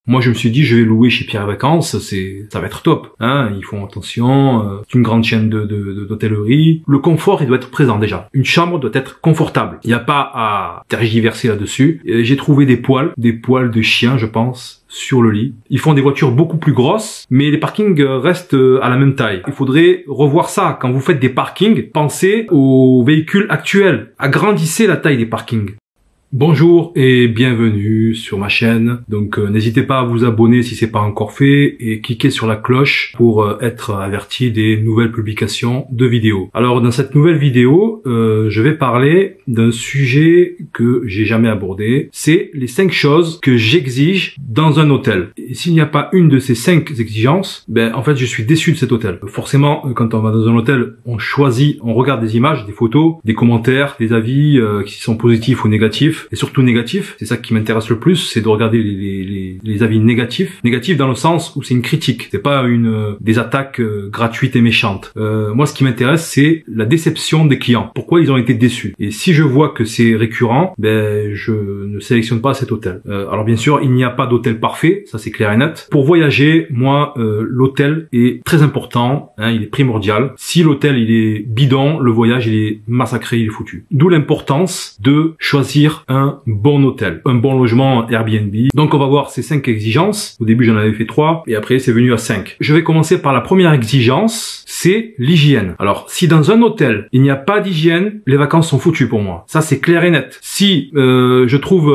Moi, je me suis dit, je vais louer chez Pierre et Vacances, ça va être top. Hein, ils font attention, c'est une grande chaîne d'hôtellerie. Le confort, il doit être présent déjà. Une chambre doit être confortable. Il n'y a pas à tergiverser là-dessus. J'ai trouvé des poils de chien, je pense, sur le lit. Ils font des voitures beaucoup plus grosses, mais les parkings restent à la même taille. Il faudrait revoir ça. Quand vous faites des parkings, pensez aux véhicules actuels. Agrandissez la taille des parkings. Bonjour et bienvenue sur ma chaîne. Donc n'hésitez pas à vous abonner si c'est pas encore fait et cliquez sur la cloche pour être averti des nouvelles publications de vidéos. Alors dans cette nouvelle vidéo, je vais parler d'un sujet que j'ai jamais abordé. C'est les 5 choses que j'exige dans un hôtel. Et s'il n'y a pas une de ces 5 exigences, ben en fait je suis déçu de cet hôtel. Forcément, quand on va dans un hôtel, on choisit, on regarde des images, des photos, des commentaires, des avis qui sont positifs ou négatifs. Et surtout négatif, c'est ça qui m'intéresse le plus, c'est de regarder les avis négatifs. Négatifs dans le sens où c'est une critique, c'est pas des attaques gratuites et méchantes. Moi ce qui m'intéresse c'est la déception des clients, pourquoi ils ont été déçus. Et si je vois que c'est récurrent, ben je ne sélectionne pas cet hôtel. Alors bien sûr il n'y a pas d'hôtel parfait, ça c'est clair et net. Pour voyager, moi l'hôtel est très important, hein, il est primordial. Si l'hôtel il est bidon, le voyage il est massacré, il est foutu. D'où l'importance de choisir un bon hôtel, un bon logement Airbnb. Donc on va voir ces 5 exigences. Au début j'en avais fait 3 et après c'est venu à 5. Je vais commencer par la première exigence, c'est l'hygiène. Alors si dans un hôtel il n'y a pas d'hygiène, les vacances sont foutues pour moi. Ça c'est clair et net. Si je trouve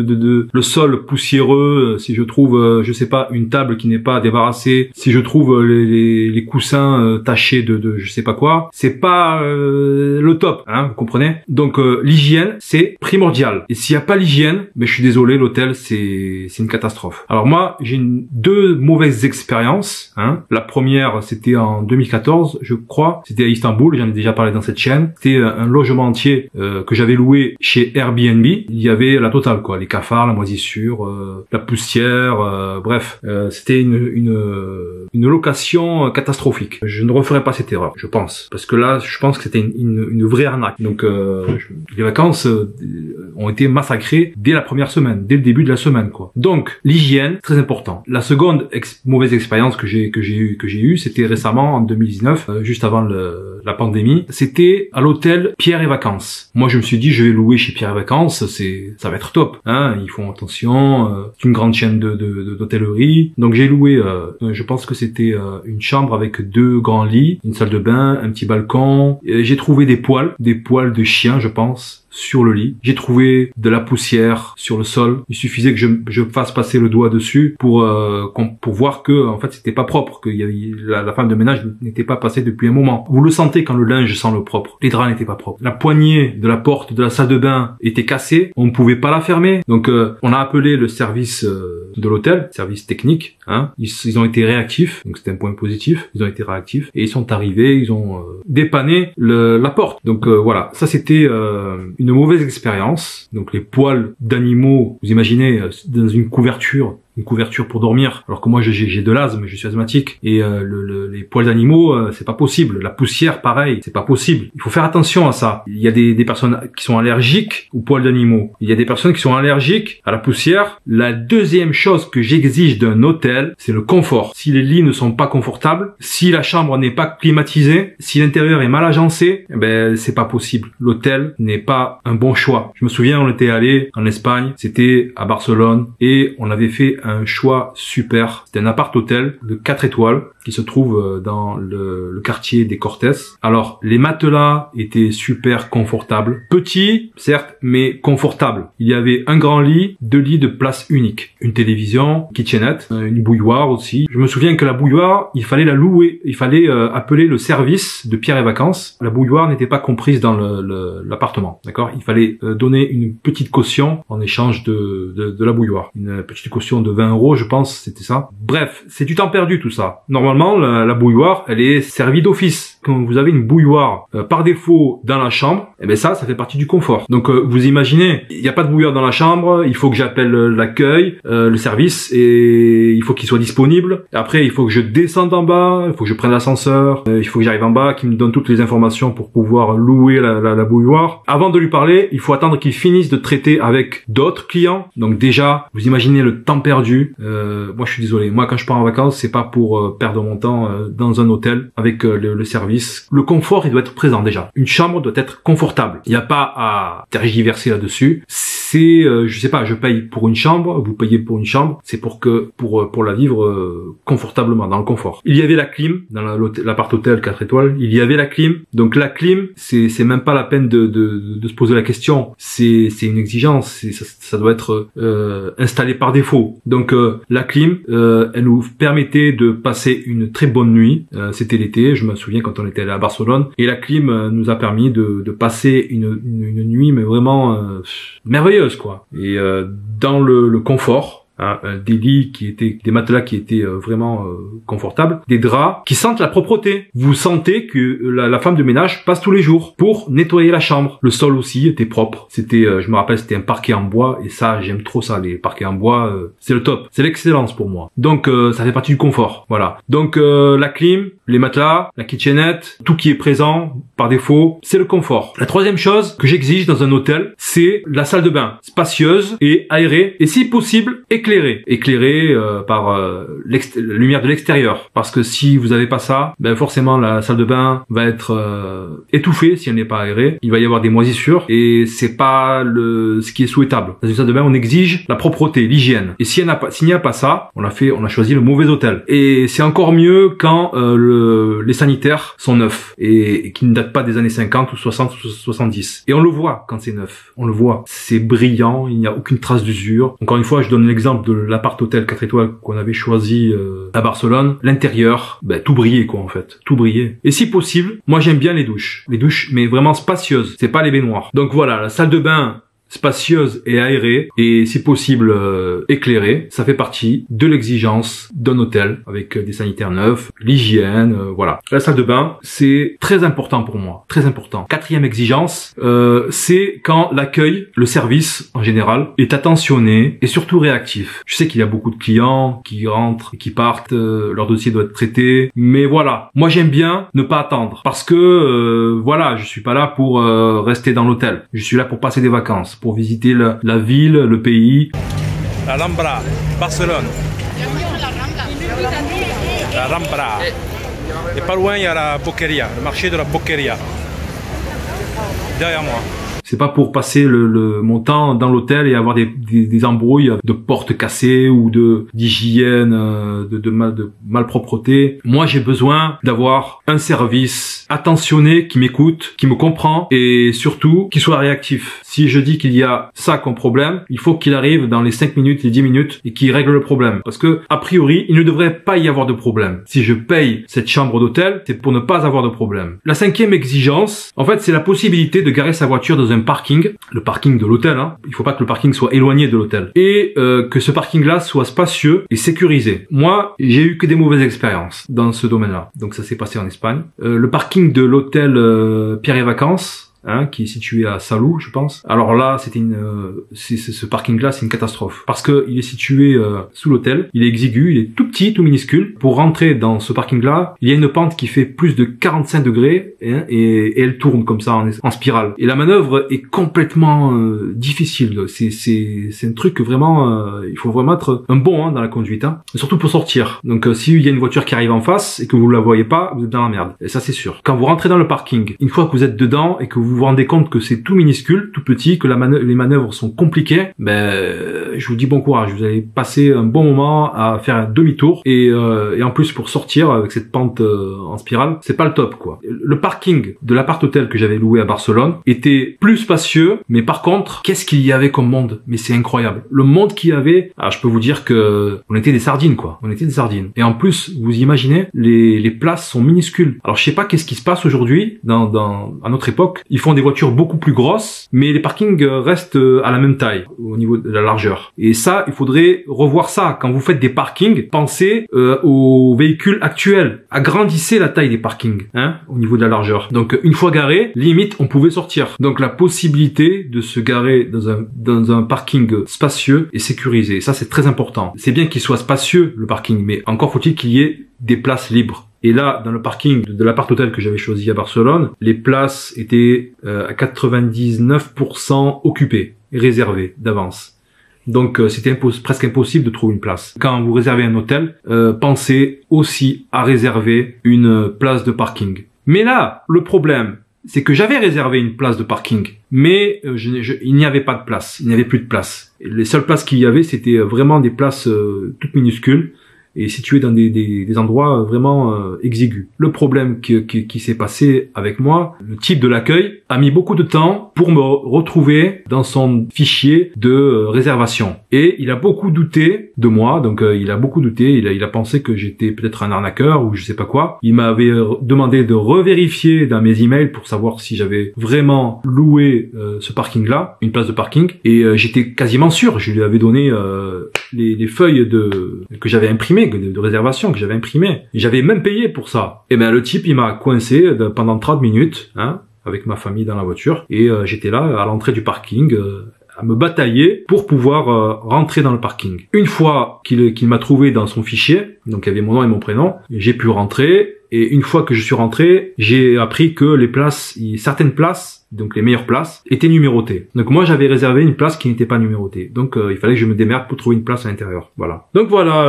le sol poussiéreux, si je trouve je sais pas une table qui n'est pas débarrassée, si je trouve les coussins tachés de je sais pas quoi, c'est pas le top, hein, vous comprenez? Donc l'hygiène c'est primordial. Et s'il n'y a pas l'hygiène, mais je suis désolé, l'hôtel c'est une catastrophe. Alors moi j'ai 2 mauvaises expériences. Hein. La première c'était en 2014, je crois, c'était à Istanbul, j'en ai déjà parlé dans cette chaîne. C'était un logement entier que j'avais loué chez Airbnb. Il y avait la totale quoi, les cafards, la moisissure, la poussière, bref, c'était une location catastrophique. Je ne referai pas cette erreur, je pense, parce que là je pense que c'était une vraie arnaque. Donc les vacances ont été massacrés dès la première semaine, dès le début de la semaine quoi. Donc l'hygiène très important. La seconde mauvaise expérience que j'ai eue, c'était récemment en 2019, juste avant la pandémie. C'était à l'hôtel Pierre et Vacances. Moi je me suis dit je vais louer chez Pierre et Vacances, ça va être top. Hein, ils font attention, c'est une grande chaîne d'hôtellerie. Donc j'ai loué, je pense que c'était une chambre avec 2 grands lits, une salle de bain, un petit balcon. J'ai trouvé des poils de chien je pense sur le lit. J'ai trouvé de la poussière sur le sol. Il suffisait que je fasse passer le doigt dessus pour voir que en fait c'était pas propre, que la femme de ménage n'était pas passée depuis un moment. Vous le sentez quand le linge sent le propre. Les draps n'étaient pas propres. La poignée de la porte de la salle de bain était cassée. On ne pouvait pas la fermer. Donc on a appelé le service de l'hôtel, service technique. Hein. Ils ont été réactifs. Donc c'était un point positif. Ils ont été réactifs et ils sont arrivés. Ils ont dépanné la porte. Donc voilà, ça c'était une mauvaise expérience. Donc les poils d'animaux, vous imaginez dans une couverture pour dormir, alors que moi j'ai de l'asthme, je suis asthmatique, et les poils d'animaux c'est pas possible. La poussière pareil, c'est pas possible. Il faut faire attention à ça. Il y a des personnes qui sont allergiques aux poils d'animaux, il y a des personnes qui sont allergiques à la poussière. La deuxième chose que j'exige d'un hôtel, c'est le confort. Si les lits ne sont pas confortables, si la chambre n'est pas climatisée, si l'intérieur est mal agencé, ben c'est pas possible. L'hôtel n'est pas un bon choix. Je me souviens, on était allé en Espagne, c'était à Barcelone, et on avait fait un choix super. C'était un appart-hôtel de 4 étoiles qui se trouve dans le quartier des Cortés. Alors, les matelas étaient super confortables. Petits, certes, mais confortables. Il y avait un grand lit, 2 lits de place unique. Une télévision, kitchenette, une bouilloire aussi. Je me souviens que la bouilloire, il fallait la louer. Il fallait appeler le service de Pierre et Vacances. La bouilloire n'était pas comprise dans l'appartement. D'accord? Il fallait donner une petite caution en échange de la bouilloire. Une petite caution de 20 €, je pense, c'était ça. Bref, c'est du temps perdu tout ça. Normalement, la bouilloire, elle est servie d'office. quand vous avez une bouilloire par défaut dans la chambre, eh ben ça fait partie du confort. Donc vous imaginez, il n'y a pas de bouilloire dans la chambre, il faut que j'appelle l'accueil, le service, et il faut qu'il soit disponible. Et après, il faut que je descende en bas, il faut que je prenne l'ascenseur, il faut que j'arrive en bas, qu'il me donne toutes les informations pour pouvoir louer la bouilloire. Avant de lui parler, il faut attendre qu'il finisse de traiter avec d'autres clients. Donc déjà, vous imaginez le temps perdu. Moi, je suis désolé. Moi, quand je pars en vacances, c'est pas pour perdre mon temps dans un hôtel avec le service. Le confort, il doit être présent déjà. Une chambre doit être confortable. Il n'y a pas à tergiverser là-dessus. C'est, je sais pas, je paye pour une chambre, vous payez pour une chambre, c'est pour la vivre confortablement, dans le confort. Il y avait la clim dans l'appart hôtel 4 étoiles. Il y avait la clim. Donc la clim, c'est même pas la peine de se poser la question. C'est une exigence. Ça doit être installé par défaut. Donc la clim, elle nous permettait de passer une très bonne nuit. C'était l'été, je me souviens quand on était allé à Barcelone. Et la clim nous a permis de passer une nuit mais vraiment merveilleuse, quoi. Et dans le confort. Des lits des matelas qui étaient vraiment confortables, des draps qui sentent la propreté. Vous sentez que la femme de ménage passe tous les jours pour nettoyer la chambre. Le sol aussi était propre. C'était, je me rappelle, c'était un parquet en bois, et ça, j'aime trop ça, les parquets en bois, c'est le top, c'est l'excellence pour moi. Donc ça fait partie du confort, voilà. Donc la clim, les matelas, la kitchenette, tout qui est présent par défaut, c'est le confort. La troisième chose que j'exige dans un hôtel, c'est la salle de bain spacieuse et aérée, et si possible éclairé par la lumière de l'extérieur, parce que si vous avez pas ça, ben forcément la salle de bain va être étouffée si elle n'est pas aérée. Il va y avoir des moisissures et c'est pas ce qui est souhaitable. Dans une salle de bain, on exige la propreté, l'hygiène. Et s'il n'y a pas ça, on a choisi le mauvais hôtel. Et c'est encore mieux quand les sanitaires sont neufs et qui ne datent pas des années 50 ou 60 ou 70. Et on le voit quand c'est neuf. On le voit. C'est brillant, il n'y a aucune trace d'usure. Encore une fois, je donne l'exemple de l'appart hôtel 4 étoiles qu'on avait choisi à Barcelone. L'intérieur, tout brillait, quoi, en fait. Tout brillait. Et si possible, moi j'aime bien les douches. Les douches, mais vraiment spacieuses. C'est pas les baignoires. Donc voilà, la salle de bain spacieuse et aérée, et si possible éclairée, ça fait partie de l'exigence d'un hôtel avec des sanitaires neufs, l'hygiène, voilà. La salle de bain, c'est très important pour moi, très important. Quatrième exigence, c'est quand l'accueil, le service en général, est attentionné et surtout réactif. Je sais qu'il y a beaucoup de clients qui rentrent et qui partent, leur dossier doit être traité, mais voilà, moi j'aime bien ne pas attendre, parce que voilà, je suis pas là pour rester dans l'hôtel, je suis là pour passer des vacances, pour visiter la ville, le pays. La Rambla, Barcelone. La Rambla. Et pas loin, il y a la Boqueria, le marché de la Boqueria. Derrière moi. C'est pas pour passer mon temps dans l'hôtel et avoir des embrouilles de portes cassées ou d'hygiène, de malpropreté. Moi, j'ai besoin d'avoir un service attentionné qui m'écoute, qui me comprend et surtout qui soit réactif. Si je dis qu'il y a ça comme problème, il faut qu'il arrive dans les 5 minutes, les 10 minutes et qu'il règle le problème. Parce que, a priori, il ne devrait pas y avoir de problème. Si je paye cette chambre d'hôtel, c'est pour ne pas avoir de problème. La cinquième exigence, en fait, c'est la possibilité de garer sa voiture dans un parking, le parking de l'hôtel, hein. Il faut pas que le parking soit éloigné de l'hôtel. Et que ce parking-là soit spacieux et sécurisé. Moi, j'ai eu que des mauvaises expériences dans ce domaine-là. Donc ça s'est passé en Espagne. Le parking de l'hôtel Pierre et Vacances, qui est situé à Salou, je pense. Alors là, ce parking-là, c'est une catastrophe. Parce que il est situé sous l'hôtel, il est exigu, il est tout petit, tout minuscule. Pour rentrer dans ce parking-là, il y a une pente qui fait plus de 45 degrés, et elle tourne comme ça en spirale. Et la manœuvre est complètement difficile. C'est un truc que vraiment, il faut vraiment être un bon dans la conduite, surtout pour sortir. Donc s'il y a une voiture qui arrive en face et que vous la voyez pas, vous êtes dans la merde. Et ça, c'est sûr. Quand vous rentrez dans le parking, une fois que vous êtes dedans et que vous vous rendez compte que c'est tout minuscule, tout petit, que les manœuvres sont compliquées, je vous dis bon courage. Vous allez passer un bon moment à faire un demi-tour et en plus pour sortir avec cette pente en spirale, c'est pas le top, quoi. Le parking de l'appart hôtel que j'avais loué à Barcelone était plus spacieux, mais par contre, qu'est-ce qu'il y avait comme monde? Mais c'est incroyable. Le monde qu'il y avait, je peux vous dire que on était des sardines, quoi. On était des sardines. Et en plus, vous imaginez, les places sont minuscules. Alors je sais pas qu'est-ce qui se passe aujourd'hui à notre époque. Il ils font des voitures beaucoup plus grosses, mais les parkings restent à la même taille au niveau de la largeur. Et ça, il faudrait revoir ça. Quand vous faites des parkings, pensez aux véhicules actuels. Agrandissez la taille des parkings, hein, au niveau de la largeur. Donc une fois garé, limite on pouvait sortir. Donc la possibilité de se garer dans un parking spacieux et sécurisé. Ça c'est très important. C'est bien qu'il soit spacieux le parking, mais encore faut-il qu'il y ait des places libres. Et là, dans le parking de l'appart hôtel que j'avais choisi à Barcelone, les places étaient à 99% occupées, réservées d'avance. Donc c'était presque impossible de trouver une place. Quand vous réservez un hôtel, pensez aussi à réserver une place de parking. Mais là, le problème, c'est que j'avais réservé une place de parking, mais il n'y avait pas de place, il n'y avait plus de place. Et les seules places qu'il y avait, c'était vraiment des places toutes minuscules, et situé dans des endroits vraiment exigus. Le problème qui s'est passé avec moi, le type de l'accueil a mis beaucoup de temps pour me retrouver dans son fichier de réservation. Et il a beaucoup douté de moi, donc il a beaucoup douté, il a pensé que j'étais peut-être un arnaqueur ou je sais pas quoi. Il m'avait demandé de revérifier dans mes emails pour savoir si j'avais vraiment loué ce parking-là, une place de parking, et j'étais quasiment sûr, je lui avais donné les feuilles que j'avais imprimées, de réservation que j'avais imprimé. Et j'avais même payé pour ça. Et ben le type il m'a coincé pendant 30 minutes, hein, avec ma famille dans la voiture, et j'étais là à l'entrée du parking à me batailler pour pouvoir rentrer dans le parking. Une fois qu'il m'a trouvé dans son fichier, donc il y avait mon nom et mon prénom, j'ai pu rentrer. Et une fois que je suis rentré, j'ai appris que certaines places, donc les meilleures places, étaient numérotées. Donc moi j'avais réservé une place qui n'était pas numérotée. Donc il fallait que je me démerde pour trouver une place à l'intérieur. Voilà. Donc voilà,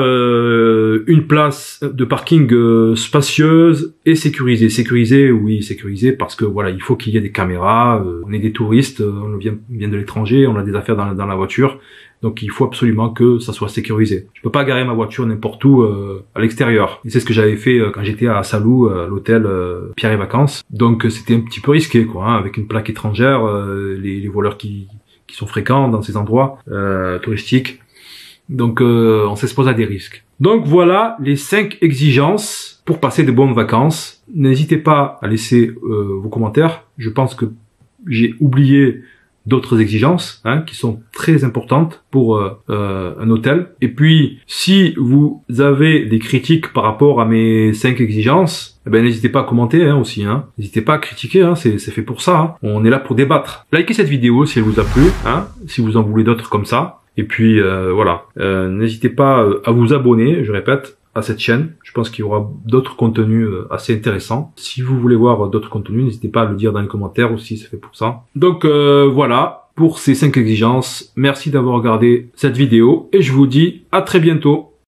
une place de parking spacieuse et sécurisée. Sécurisée, oui, sécurisée parce que voilà, il faut qu'il y ait des caméras. On est des touristes, on vient de l'étranger, on a des affaires dans la voiture. Donc il faut absolument que ça soit sécurisé. Je peux pas garer ma voiture n'importe où à l'extérieur. Et c'est ce que j'avais fait quand j'étais à Salou, à l'hôtel Pierre et Vacances. Donc c'était un petit peu risqué, quoi, hein, avec une plaque étrangère, les voleurs qui sont fréquents dans ces endroits touristiques. Donc on s'expose à des risques. Donc voilà les 5 exigences pour passer de bonnes vacances. N'hésitez pas à laisser vos commentaires. Je pense que j'ai oublié d'autres exigences, hein, qui sont très importantes pour un hôtel. Et puis, si vous avez des critiques par rapport à mes 5 exigences, eh ben n'hésitez pas à commenter, hein, aussi. Hein. N'hésitez pas à critiquer, hein, c'est fait pour ça. Hein. On est là pour débattre. Likez cette vidéo si elle vous a plu, hein, si vous en voulez d'autres comme ça. Et puis voilà, n'hésitez pas à vous abonner, je répète, à cette chaîne. Je pense qu'il y aura d'autres contenus assez intéressants. Si vous voulez voir d'autres contenus, n'hésitez pas à le dire dans les commentaires aussi, c'est fait pour ça. Donc voilà, pour ces 5 exigences, merci d'avoir regardé cette vidéo et je vous dis à très bientôt.